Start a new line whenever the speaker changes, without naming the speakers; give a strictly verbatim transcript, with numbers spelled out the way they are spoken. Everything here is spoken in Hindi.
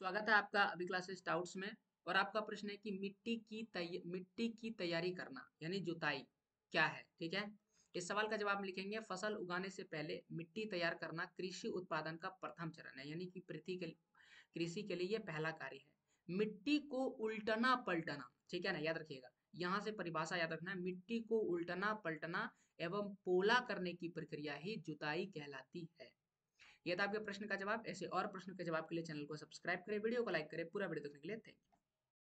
स्वागत है आपका अभी क्लासेस डाउट्स में। और आपका प्रश्न है कि मिट्टी की तै मिट्टी की तैयारी करना यानी जुताई क्या है। ठीक है, इस सवाल का जवाब लिखेंगे, फसल उगाने से पहले मिट्टी तैयार करना कृषि उत्पादन का प्रथम चरण है, यानी कि पृथ्वी के कृषि के लिए यह पहला कार्य है। मिट्टी को उल्टना पलटना, ठीक है ना, याद रखिएगा, यहाँ से परिभाषा याद रखना है, मिट्टी को उल्टना पलटना एवं पोला करने की प्रक्रिया ही जुताई कहलाती है। ये था आपके प्रश्न का जवाब। ऐसे और प्रश्न के जवाब के लिए चैनल को सब्सक्राइब करें, वीडियो को लाइक करें। पूरा वीडियो देखने के लिए थैंक यू।